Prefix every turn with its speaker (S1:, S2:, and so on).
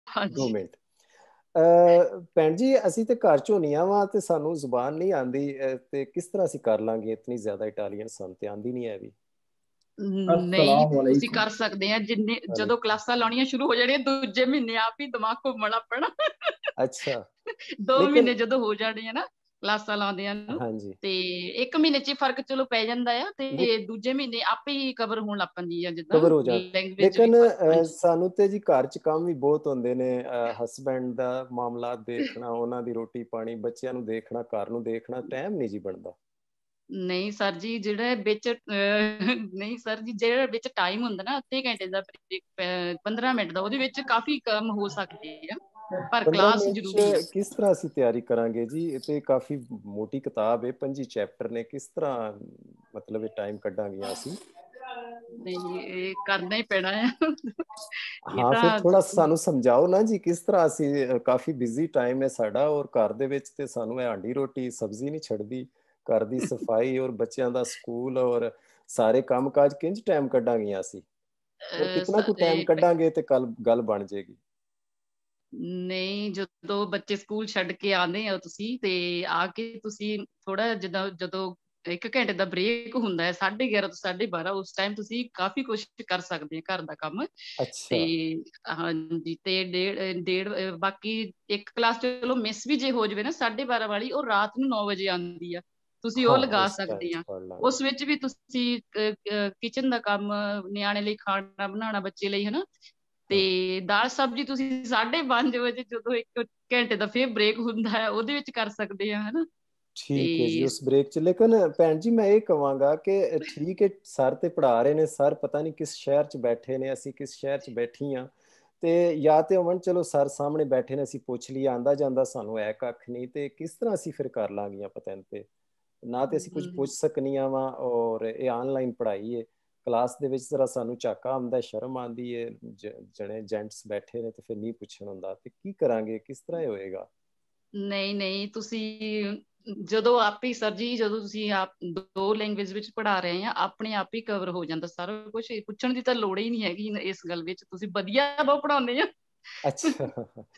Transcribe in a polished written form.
S1: 2
S2: ਹਾਂਜੀ।
S1: ਮਿੰਟ। ਭੈਣ ਜੀ, ਅਸੀਂ ਤੇ ਘਰ ਝੋਨੀਆਂ ਵਾਂ ਤੇ ਸਾਨੂੰ ਜ਼ੁਬਾਨ ਨਹੀਂ ਆਉਂਦੀ, ਤੇ ਕਿਸ ਤਰ੍ਹਾਂ ਅਸੀਂ ਕਰ ਲਾਂਗੇ ਇਤਨੀ ਜ਼ਿਆਦਾ ਇਟਾਲੀਅਨ? ਸਾਨੂੰ ਤੇ ਆਉਂਦੀ ਨਹੀਂ ਹੈ ਵੀ।
S2: ਨਹੀਂ,
S3: अस्सलाम
S2: ਤੁਸੀਂ
S3: वालेकुम।
S2: ਕਰ ਸਕਦੇ ਆ। ਜਿੰਨੇ ਜਦੋਂ
S1: ਵਾਲੇकुम।
S2: ਕਲਾਸਾਂ ਲਾਉਣੀਆਂ ਸ਼ੁਰੂ ਹੋ ਜਾਣੀਆਂ, ਦੂਜੇ ਮਹੀਨੇ ਆਪ ਹੀ ਦਿਮਾਗ ਘੁੰਮਣ ਆਪਣਾ।
S1: ਅੱਛਾ।
S2: 2
S1: ਲੇਕਿਨ
S2: ਮਹੀਨੇ ਜਦੋਂ ਹੋ ਜਾਣੀਆਂ ਨਾ ਕਲਾਸਾਂ ਲਾਉਂਦਿਆਂ ਨੂੰ,
S1: ਹਾਂਜੀ।
S2: ਤੇ 1 ਮਹੀਨੇ 'ਚ ਹੀ ਫਰਕ ਚਲੋ ਪੈ ਜਾਂਦਾ ਆ,
S1: ਲੇ
S2: ਤੇ ਦੂਜੇ ਮਹੀਨੇ ਆਪੇ ਹੀ ਕਵਰ ਹੋਣ ਲੱਗ ਪੈਂਦੀ ਆ, ਜਿੱਦਾਂ
S1: ਕਵਰ ਹੋ ਜਾਣ।
S2: ਲੈਂਗੁਏਜ ਵੀ
S1: ਲੇਕਿਨ
S2: ਹਾਂਜੀ।
S1: ਸਾਨੂੰ ਤੇ ਜੀ ਘਰ 'ਚ ਕੰਮ ਵੀ ਬਹੁਤ ਹੁੰਦੇ ਨੇ। ਹਸਬੈਂਡ ਦਾ ਮਾਮਲਾਤ ਦੇਖਣਾ, ਉਹਨਾਂ ਦੀ ਰੋਟੀ ਪਾਣੀ, ਬੱਚਿਆਂ ਨੂੰ ਦੇਖਣਾ, ਘਰ ਨੂੰ ਦੇਖਣਾ, ਟਾਈਮ ਨਹੀਂ ਜੀ ਬਣਦਾ।
S2: ਨਹੀਂ ਸਰ ਜੀ, ਜਿਹੜਾ ਵਿੱਚ ਨਹੀਂ ਸਰ ਜੀ, ਜਿਹੜਾ ਵਿੱਚ ਟਾਈਮ ਹੁੰਦਾ ਨਾ, ਅੱਧੇ ਘੰਟੇ ਦਾ ਬ੍ਰੇਕ, 15 ਮਿੰਟ ਦਾ, ਉਹਦੇ ਵਿੱਚ ਕਾਫੀ ਕੰਮ ਹੋ ਸਕਦੇ ਆ, ਪਰ
S1: 15
S2: ਕਲਾਸ
S1: ਮਿੰਟ 'ਚ
S2: ਜ਼ਰੂਰੀ ਆ।
S1: ਕਿਸ ਤਰ੍ਹਾਂ ਅਸੀਂ ਤਿਆਰੀ ਕਰਾਂਗੇ ਜੀ? ਇਹ ਤੇ ਕਾਫੀ ਮੋਟੀ ਕਿਤਾਬ ਹੈ, 25 ਚੈਪਟਰ ਨੇ। ਕਿਸ ਤਰ੍ਹਾਂ ਮਤਲਬ ਇਹ ਟਾਈਮ ਕੱਢਾਂਗੇ ਅਸੀਂ?
S2: ਨਹੀਂ, ਇਹ ਕਰਨਾ ਹੀ ਪੈਣਾ ਆ। ਇਹ
S1: ਹਾਂ, ਫਿਰ
S2: ਤਾਂ
S1: ਥੋੜਾ ਸਾਨੂੰ ਸਮਝਾਓ ਨਾ ਜੀ, ਕਿਸ ਤਰ੍ਹਾਂ ਅਸੀਂ? ਕਾਫੀ ਬਿਜ਼ੀ ਟਾਈਮ ਹੈ ਸਾਡਾ, ਔਰ ਘਰ ਦੇ ਵਿੱਚ ਤੇ ਸਾਨੂੰ ਇਹ ਹਾਂਡੀ ਰੋਟੀ ਸਬਜ਼ੀ ਨਹੀਂ ਛੱਡਦੀ। ਘਰ ਦੀ ਸਫਾਈ ਔਰ ਬੱਚਿਆਂ ਦਾ ਸਕੂਲ ਔਰ ਸਾਰੇ ਕੰਮ ਕਾਜ ਕਿੰਜ ਟਾਈਮ ਕੱਢਾਂਗੇ ਅਸੀਂ? ਔਰ ਕਿਤਨਾ ਕੁ ਟਾਈਮ ਕੱਢਾਂਗੇ ਤੇ ਕੱਲ ਗੱਲ ਬਣ ਜਾਏਗੀ?
S2: ਨਹੀਂ, ਜਦੋਂ ਬੱਚੇ ਸਕੂਲ ਛੱਡ ਕੇ ਆਉਂਦੇ ਆ ਤੁਸੀਂ, ਤੇ ਆ ਕੇ ਤੁਸੀਂ ਥੋੜਾ, ਜਿੱਦਾਂ ਜਦੋਂ 1 ਘੰਟੇ ਦਾ ਬ੍ਰੇਕ ਹੁੰਦਾ ਹੈ, 11:30 ਤੋਂ 12:30, ਉਸ ਟਾਈਮ ਤੁਸੀਂ ਕਾਫੀ ਕੁਛ ਕਰ ਸਕਦੇ ਆ ਘਰ ਦਾ ਕੰਮ। ਤੇ
S1: ਅੱਛਾ।
S2: ਹਾਂਜੀ, ਤੇ ਡੇਢ ਬਾਕੀ ਇੱਕ ਕਲਾਸ ਚਲੋ ਮਿਸ ਵੀ ਜੇ ਹੋ ਜਾਵੇ ਨਾ, 12:30 ਵਾਲੀ, ਉਹ ਰਾਤ ਨੂੰ 9 ਵਜੇ ਆਉਂਦੀ ਆ, ਤੁਸੀਂ ਉਹ
S1: ਹਾਂ,
S2: ਲਗਾ
S1: ਉਸ ਟਾਈਮ
S2: ਸਕਦੇ
S1: 'ਚ
S2: ਆ।
S1: ਪੜ੍ਹ ਲਾਂਗੇ।
S2: ਉਸ ਵਿੱਚ ਵੀ ਤੁਸੀਂ ਕਿਚਨ ਦਾ ਕੰਮ, ਨਿਆਣੇ ਲਈ ਖਾਣਾ ਬਣਾਉਣਾ, ਬੱਚੇ ਲਈ, ਹਨਾ।
S1: ਹਾਂ,
S2: ਤੇ ਦਾਲ ਸਬਜ਼ੀ ਤੁਸੀਂ 5:30 ਵਜੇ, ਜਦੋਂ 1 ਘੰਟੇ ਦਾ ਫੇਰ ਬ੍ਰੇਕ ਹੁੰਦਾ ਹੈ, ਉਹਦੇ ਵਿੱਚ ਕਰ ਸਕਦੇ ਆ, ਹਨਾ। ਤੇ
S1: ਠੀਕ ਹੈ ਜੀ, ਉਸ ਬ੍ਰੇਕ 'ਚ। ਲੇਕਿਨ ਭੈਣ ਜੀ, ਮੈਂ ਇਹ ਕਹਾਂਗਾ ਕਿ ਠੀਕ ਹੈ, ਸਰ ਤੇ ਪੜ੍ਹਾ ਰਹੇ ਨੇ, ਸਰ ਪਤਾ ਨਹੀਂ ਕਿਸ ਸ਼ਹਿਰ 'ਚ ਬੈਠੇ ਨੇ, ਅਸੀਂ ਕਿਸ ਸ਼ਹਿਰ 'ਚ ਬੈਠੀ ਹਾਂ। ਤੇ ਜਾਂ ਤੇ ਹੋਵਣ, ਚਲੋ ਸਰ ਸਾਹਮਣੇ ਬੈਠੇ ਨੇ, ਅਸੀਂ ਪੁੱਛ ਲਈਏ, ਆਂਦਾ ਜਾਂਦਾ ਸਾਨੂੰ ਹੈ ਕੱਖ ਨਹੀਂ, ਤੇ ਕਿਸ ਤਰ੍ਹਾਂ ਅਸੀਂ ਫਿਰ ਕਰ ਲਾਂਗੀਆਂ ਪਤਾ ਨਹੀਂ? ਤੇ ਨਾ ਤੇ ਅਸੀਂ ਕੁਝ ਪੁੱਛ ਸਕਨੀਆਂ ਵਾ, ਔਰ ਇਹ ਆਨਲਾਈਨ ਪੜ੍ਹਾਈ ਹੈ। ਕਲਾਸ ਦੇ ਵਿੱਚ ਜ਼ਰਾ ਸਾਨੂੰ ਝਾਕਾ ਆਉਂਦਾ, ਸ਼ਰਮ ਆਉਂਦੀ ਹੈ, ਜਣੇ ਜੈਂਟਸ ਬੈਠੇ ਨੇ ਤੇ ਫਿਰ ਨਹੀਂ ਪੁੱਛਣ ਹੁੰਦਾ, ਤੇ ਕੀ ਕਰਾਂਗੇ? ਕਿਸ ਤਰ੍ਹਾਂ ਇਹ ਹੋਏਗਾ?
S2: ਨਹੀਂ ਨਹੀਂ, ਤੁਸੀਂ ਜਦੋਂ ਆਪ ਹੀ ਸਰ ਜੀ, ਜਦੋਂ ਤੁਸੀਂ ਆਪ 2 ਲੈਂਗੁਏਜ ਵਿੱਚ ਪੜ੍ਹਾ ਰਹੇ ਆ, ਆਪਣੇ ਆਪ ਹੀ ਕਵਰ ਹੋ ਜਾਂਦਾ ਸਾਰਾ ਕੁਝ। ਪੁੱਛਣ ਦੀ ਤਾਂ ਲੋੜ ਹੀ ਨਹੀਂ ਹੈਗੀ ਇਸ ਗੱਲ ਵਿੱਚ, ਤੁਸੀਂ ਵਧੀਆ ਬਹੁਤ ਪੜ੍ਹਾਉਂਦੇ ਆ।
S1: ਅੱਛਾ।